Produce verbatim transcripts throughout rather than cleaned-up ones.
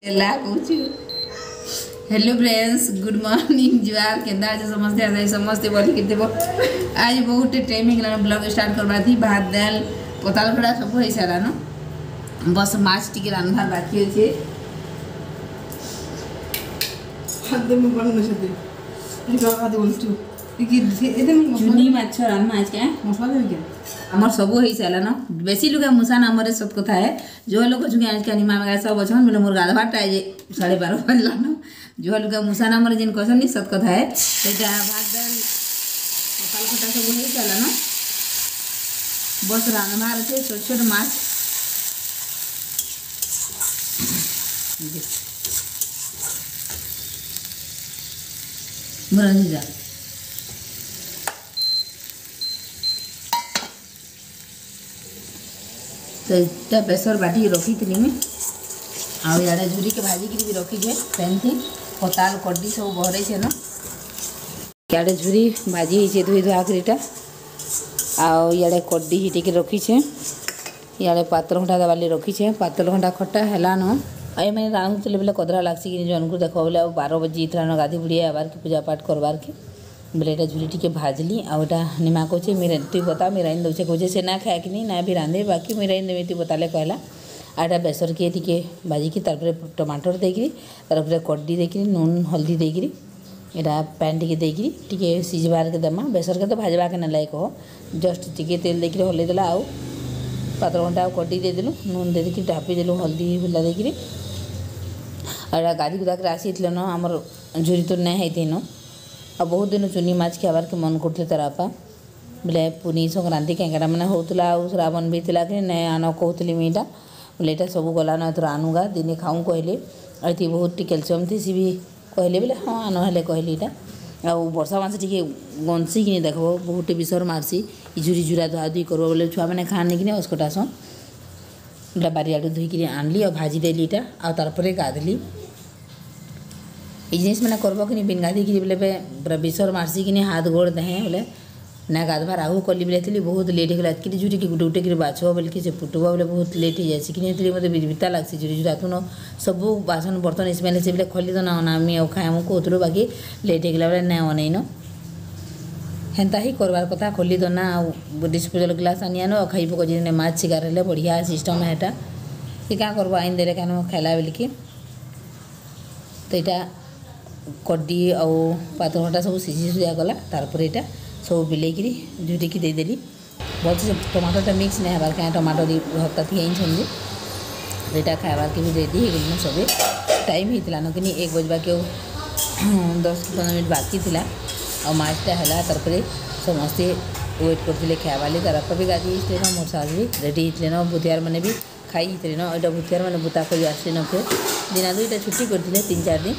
Hello friends good morning जुआर केंदा आज समस्ते आज समस्ते बोली किते आज बहुत टाइम ही ब्लॉग स्टार्ट करवा थी भात दाल पताल खड़ा सब हो सारा न बस माछ टिके रांधबार बाकी अच्छे खाद्य में बन नशे ये आदि बोलछु कि एते में चुनी माछ रांधमा आज के मसाला है क्या हमर सब हो सारा न बेसी लोग मुसान हमरे सब कथा है जो लोग जुगे आज के निमा में सब बचन बोले मोर गाधवा टाइजे साढ़े बारह बजला न जो लोग मुसान हमरे जिन क्वेश्चन नहीं सत कथा है एटा भात दाल पताल खटा सब हो सारा न बस रांधबार अच्छे छोट छोट माछ मुरंजी जा तो इतना प्रेसर बाटी रखी थी में आउ इे झुरी के भाजी भी रखी है पैन थी पताल कड्डी सब बहरे से न इे झुरी भाजी ही धोई धुआ करीटा आउ इे कड्डी ही टिके रखी है इे पातल घंटा दबाली रखी है पातल घंटा खट्टा है न आई मैंने रांधुले बेले कदरा लगसी कि जन को देख बोले बारह बजे इतना गाधी बुढ़ी आबार के पूजा पाठ करवार के बोले ये झुरी टी भाजली आटा निमा कहे मेरे तु बता मेरा इन दौचे कहे से ना खाए कि नहीं ना भी रांधे बाकी मेरा इन देवी तु बताले कहला आटा बेसर के टी भाजिकी टमाटर देकरी तार कड्डी देकरी नून हल्दी देकरी यहाँ पैन टी देकरी टी सीझबार के देमा बेसर के तो भाजबा के ना लायक हो जस्ट टी तेल देकरी हल्दी देला आउ पातर घंटा कड्डी देदेलु नून दे देकरी ढापी देलु हल्दी फुला देकरी आ गाधी गुदा कर आसी न आमर झुरी तो नहीं होती न आ बहुत दिन चुनी माछ खाबार के मन करते तार बापा बोले पुनी संक्रांति कैंकड़ा मैंने होता श्रावण भी थी कि नहीं आन कहती मुझा बोले यहाँ सब गला न एथर आनुगा दिने खाऊँ कहले ये बहुत कैल्शियम थी सी भी कहले बोले हाँ आन हेले कहली यहाँ आ वर्षा मास टी गंसी कि देख बहुत विषर मारसी झुरी झुरा धुआ धुई कर बोले छुआ मैंने खाने कि अस्कटासन इटा बारियाडू धोईक आनली और भाजी देली इटा आ तारपरे गाधली ये जिनिस मैंने करब कि बिन गाधी कि बोले पूरा विषर मारसी कि हाथ गोड़ देहे बोले ना गाधबार आहू कली बोले थी बहुत लेट होगा कि झुरी की गुटे गुटे बाछ बोल कि फुटब बोले बहुत लेट हो जाए कि मतलब बिता लगसी झुरी झुरा तुन सब बासन बर्तन स्मेल से बोले खली तो ना अनामी और खाए कहूँ बाकी लेट होगा बोले ना अनईन हेन्ता ही करवार कथा खोली दना डिस्पोजल ग्लास आनी आनो और खाई पक जी माछ शिकार हेले बढ़िया सिस्टम है यहाँ कि क्या करब आईन देले क्या खाला बोलिकी तो यहाँ कड्डी आउ पातर घंटा सब सीझी सुझा गला तारपर यहाँ सब बिलेकरी झुरी की देदेली भल से टमाटोटा मिक्स नहीं हबार क्या टमाटो हफ्ता थी आई छे तो यहाँ खाबार के भी रेडी हो सब टाइम होता न कि एक बजवा के दस पंद्रह मिनट बाकी थी और माछटा है तार समस्ते वेट करते खावाली तार बापा भी गाधी न मोर सास भी रेडी होते न भूतियार मैंने भी खाई न यहाँ भूतियार मैंने बुता कर आसले न फिर दिन दुईटा छुट्टी करते तीन चार दिन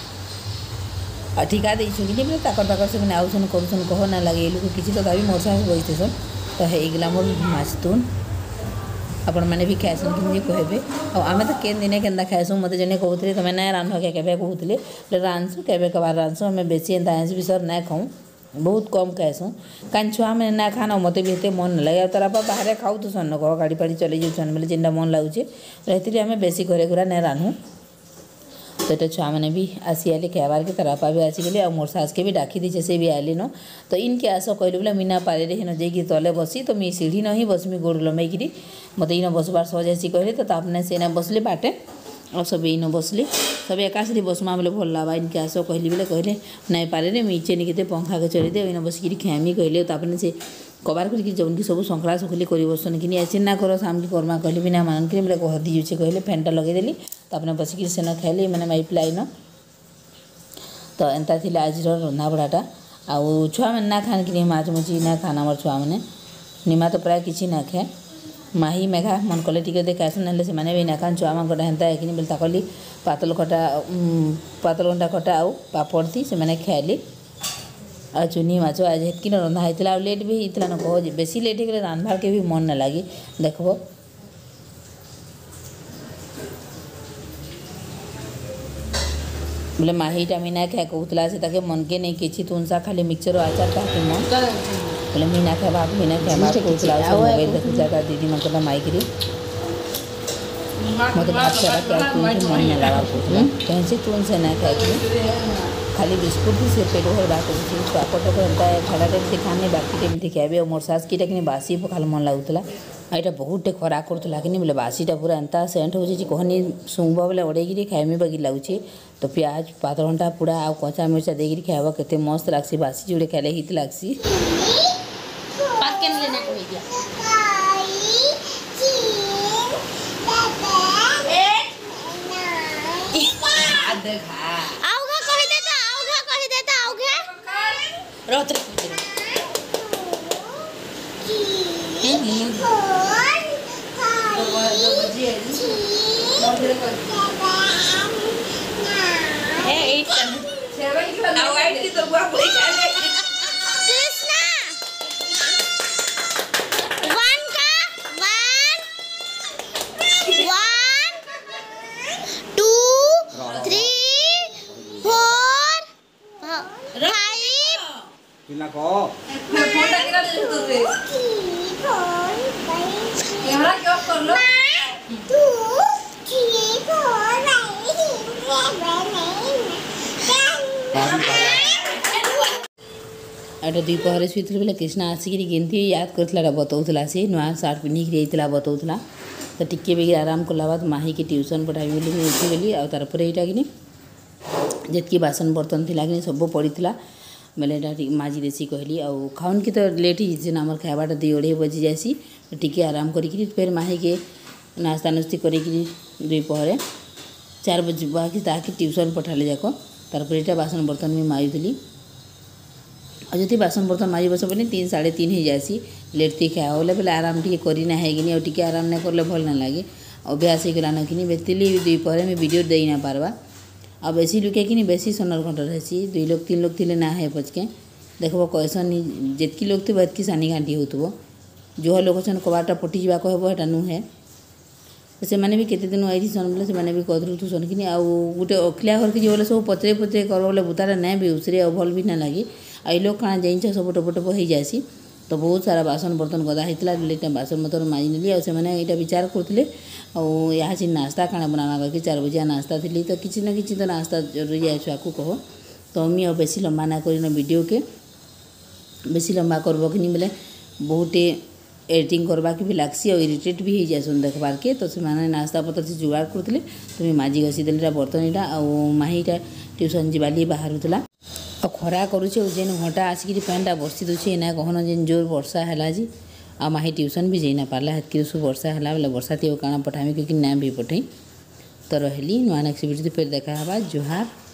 और ठिका देचु कि बोले ताकर ताकर से मैंने आउसन करुसन कह ना लगे लोग किसी तो मोर सास बजते सन तो है मोर माछ तुन आपण मैंने भी खाएसन कि कहबे और आम तो केन दिन के खाएसु मत जने कहते तुम ना रांध के कहते बोले रांधसु केवे कबार रांधसु आम बेसी एंता विषर ना खाऊँ बहुत कम खाएसु कहीं छुआ मैंने ना खाना मत भी एत मन ना लगे तार बापा बाहर खाऊ तो सन कह गाड़ी फाड़ी चल जाऊन बोले जेनटा मन लगुचे से आम बेसी घरे घुरा ना रांधु तो ये छुआ मैंने भी आसी आले खाबार के तार बापा भी आसिगले और मोर सास के भी डाकी दीचे से भी आले न तो इनके आस कहले बोले मीना पारे हेन जाइए तले बसी तो मी सीढ़ी न ही बसमी गोड़ लमैकी मत इन बसबार सहज आसी कहले तो आपने से बसले बाटे और सब इन बसली सब एकासी बसमा बोले भल लगा इनके आस कहली बोले कहले नहीं पारे रे मीचे निके पंखा के चढ़ी दे इन बसिक खामी कहले तो आपने से कबार करके जौन की सब संकड़ा सुखली कर बसन कि ऐसे ना कर सामने करमा कहली बिना मान कि बोले हदी जुचे कहले फैनटा लगेदेली तो आपने बसिक सेन खाइली मैंने माइ पिलाइन तो एंता थी आज रंधा बड़ाटा आउ छुआ मैंने ना खान कि माछ मुची ना खाना मोर छुआ मैंने निमा तो प्राय किसी ना खाए माही मेघा मन कले टी देखासन ना से भी ना खान छुआ मानकटा हेन्ता है कि बोले ताकली पातल खटा पातल घंटा खटा आउ पापड़ थी से मैंने खाइली आ चुनी माछ आज हेतकी रंधा होता लेट भी होता न कह बेसी लेट हो रांधबार के भी मन ना लगे देखब बोले माहीटा मीना खाए कहूला से मन के नहीं किसी तुनसा खाली मिक्सर आचार खाते मन बोले मीना खाए मीना खाए कहूला मोबाइल देखा दीदी मन माइक मत भात सारा क्या तुम मन नहीं लगा पूछना कहीं से तुम से ना खाए खाली बिस्कुट भी से पेट भर बात पापड़ टापड़ एंता खाड़ा टाइम से खाने बाकी टाइम थी खाए और मोर सास कीटा कि बासी खाली मन लगुला यहाँ बहुत टे खरा करूला कि बोले बासीटा पूरा एंता सेंट हो कहनी शुंबा बोले उड़ेगी खाएमी बाकी लगुचे तो प्याज पातरघंटा पूरा आ कचा मिर्चा देकर खाएब के मस्त लगसी बासी जोड़े खाले हित लगसी एटा दुपहर शुई बोले कृष्णा आसिक केमती याद करता बताऊला सी नुआ सार्ट पिंधिक बताऊला तो टिके बेगी आराम कला बाद माही की ट्यूशन पढ़ाई बोली मुझे उठीगली आर यहाँ कि जितकी बासन बर्तन थी कि सब पड़ा बोले यहाँ माजी देसी कहली आउ खाऊन की तो लेट ही आम खावाटा दुई अढ़ाई बजी जासी टिके आराम करी फिर माही के नास्ता नुस्ती करी दुपहर चार बजे बाकी ताकि ट्यूशन पठाले जाक तार यहाँ बासन बर्तन भी माजुली और जब बासन बर्तन माजी बस बोले तीन साढ़े तीन हो जासी लेट थी खाया बोले बोले आराम टे करना है कि टी आराम नहीं करले भल ना लगे अभ्यास हो गलान कि बेतली दुपहर में वीडियो दे ना पार्बा आ बेसी लुके कि बेसी सोनर घंट रही दुई लोग तीन लोग थी ना है पचके देखो कैसन जितकी लोग थे बतकी सानी घाटी हो जो लोग अच्छा कबाटा पटी जा कहबा नुहे से मैंने भी केते दिन आई सन बोले से भी कदरू तू सन कि आउ गोटे अखिला घर के जो बोले सब पचरे पचरे कर बोले बुतारा नहीं भी उसरे और भल भी ना लगे आई लोग खाना जाइछ सब टप टप हो जासी तो बहुत सारा बासन बर्तन गदा होता लेट बासन मतलब माजी नेली और यहाँ विचार करते यहाँ से नास्ता खाना बनाना करके चार बजिया नास्ता थी तो किसी ना कि तो नास्ता जरूरी है छुआ को कह तो मी और बेसी लंबा ना कर वीडियो के बेसी लंबा करब कि बोले बहुत एडिटिंग करवा के भी लगसी और इरिटेट भी हो जासन देखबार के तो से नास्ता पत्र से जुगाड़ करते तो माजी घसी देली बर्तन यहाँ और माहीटा ट्यूशन जावाली बाहर और खरा करुचे जेन घंटा आसिक पैंटा बसी दूचे ना कहन जेन जोर वर्षा है जी आ माही ट्यूशन भी जाइना पार्ला हेतक सब वर्षा है बोले वर्षा थी काଣା पठामी क्योंकि ना भी पठे तो रही नुआ नेक्स्ट वीडियो फिर देखा जुहार।